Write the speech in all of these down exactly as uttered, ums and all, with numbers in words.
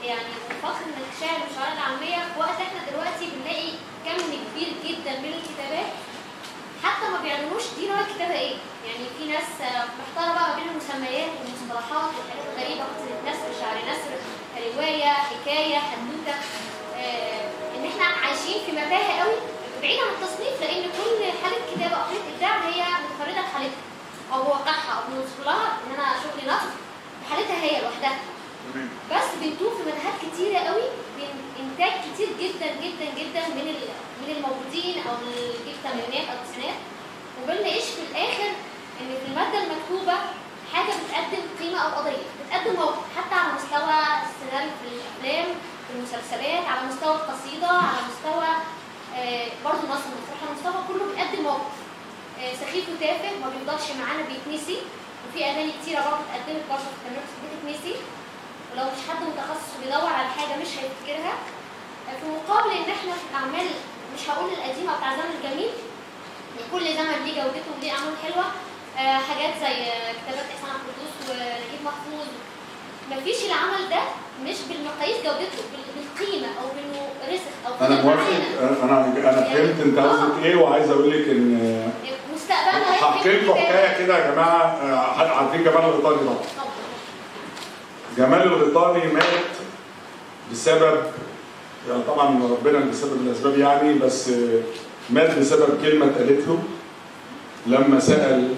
يعني فخر انك شاعر من الشعراء العاميه في وقت احنا دلوقتي بنلاقي كم كبير جدا من الكتابات حتى ما بيعلنوش دي نوع الكتابه ايه. يعني في ناس محتاره بقى ما بين المسميات والمصطلحات والحاجات الغريبه، قصيده نثر، شعر نثر، روايه، حكايه، حدوته. آه ان احنا عايشين في متاهه قوي بعيد عن التصنيف، لان كل حاله كتابه او حاله ابداع هي منفرده بحالتها او بواقعها او بنوصف لها ان انا شغلي نثر بحالتها هي لوحدها. بس بنتوه في متاهات كتيره قوي بين انتاج كتير جدا جدا جدا من من الموجودين او من الجيل الثمانينات او التسعينات، وبنلاقيش في الاخر ان في الماده المكتوبه حاجه بتقدم قيمه او قضيه، بتقدم موقف حتى على مستوى السيناريو في الافلام في المسلسلات، على مستوى القصيده، على مستوى آه برضه نص المسرح، على مستوى كله بيقدم موقف آه سخيف وتافه ما بيفضلش معانا بيتنسي. وفي اغاني كتيره برضه اتقدمت برضه في التمرين بتتنسي، ولو مش حد متخصص بيدور على حاجه مش هيفتكرها. في مقابل ان احنا في الاعمال مش هقول القديمه بتاع الزمن الجميل، كل زمن ليه جودته وليه اعمال حلوه. أه حاجات زي كتابات احسان عبد القدوس ونجيب محفوظ، مفيش العمل ده مش بالمقاييس جودته، بالقيمه او بانه رسخ او انا موافق. انا انا فهمت انت قصدك ايه، وعايز اقول لك ان مستقبلنا هحكي لكم حكايه كده يا جماعه. عارفين جمال الغيطاني طبعا؟ جمال الغيطاني مات بسبب، يعني طبعا ربنا اللي بسبب الاسباب يعني، بس مات بسبب كلمه اتقالت له لما سال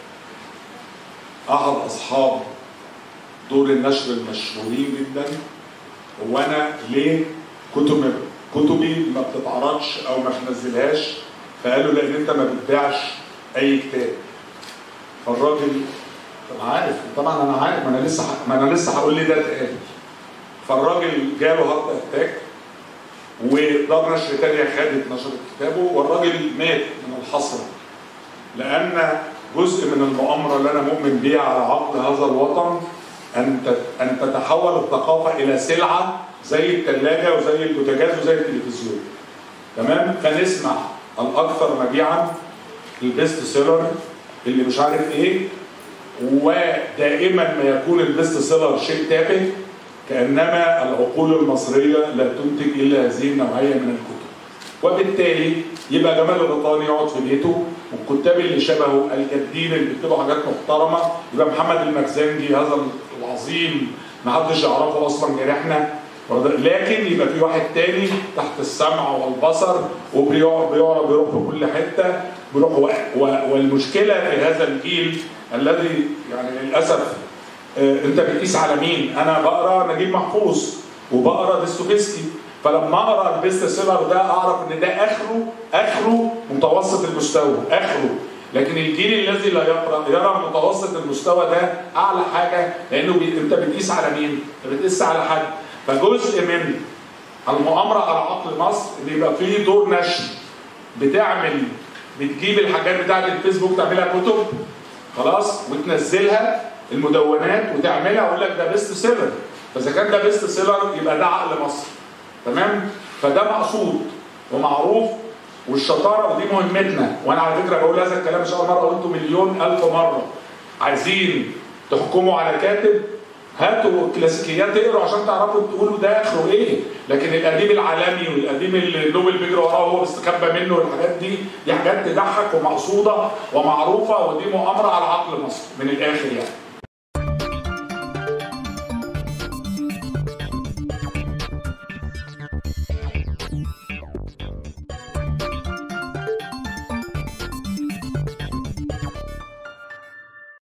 احد اصحاب دور النشر المشهورين جدا: هو انا ليه كتب كتبي ما بتتعرضش او ما بنزلهاش؟ فقال له: لان انت ما بتبيعش اي كتاب. فالراجل طب عارف طبعا انا عارف، ما انا لسه ما انا لسه هقول لي ده اتقال. فالراجل جاله هارت اتاك، ودار نشر تانية خدت نشرت كتابه، والراجل مات من الحسره، لان جزء من المؤامره اللي انا مؤمن بيها على عقل هذا الوطن ان ان تتحول الثقافه الى سلعه زي الثلاجه وزي البوتاجاز وزي التلفزيون. تمام؟ فنسمع الاكثر مبيعا، البيست سيلر، اللي مش عارف ايه، ودائما ما يكون البيست سيلر شيء تافه، كانما العقول المصريه لا تنتج الا هذه النوعيه من الكتب. وبالتالي يبقى جمال الغيطاني يقعد في بيته، والكتاب اللي شبهه الجادين اللي بيكتبوا حاجات محترمه يبقى محمد المكزنجي هذا العظيم ما حدش يعرفه اصلا غير احنا، لكن يبقى في واحد تاني تحت السمع والبصر وبيقعد بيقعد بيروح في كل حته بيروح. والمشكله في هذا الجيل الذي يعني للاسف آه انت بتقيس على مين؟ انا بقرا نجيب محفوظ وبقرا ديستوفيسكي، فلما اقرا البيست سيلر ده اعرف ان ده اخره اخره متوسط المستوى اخره، لكن الجيل الذي لا يقرا يرى متوسط المستوى ده اعلى حاجه، لانه بي... انت بتقيس على مين؟ انت بتقيس على حد. فجزء من المؤامره على عقل مصر ان يبقى فيه دور نشر بتعمل بتجيب الحاجات بتاعت الفيسبوك تعملها كتب خلاص وتنزلها المدونات وتعملها ويقول لك ده بيست سيلر، فاذا كان ده بيست سيلر يبقى ده عقل مصر. تمام؟ فده مقصود ومعروف، والشطاره ودي مهمتنا. وانا على فكره بقول هذا الكلام مش اول مره، وانتم مليون الف مره. عايزين تحكموا على كاتب، هاتوا كلاسيكيات اقروا عشان تعرفوا تقولوا ده اخره ايه، لكن الاديب العالمي والاديب اللي نوبل بيجري وراه وهو بيستخبى منه والحاجات دي دي حاجات تضحك ومقصوده ومعروفه، ودي مؤامره على عقل مصر من الاخر يعني.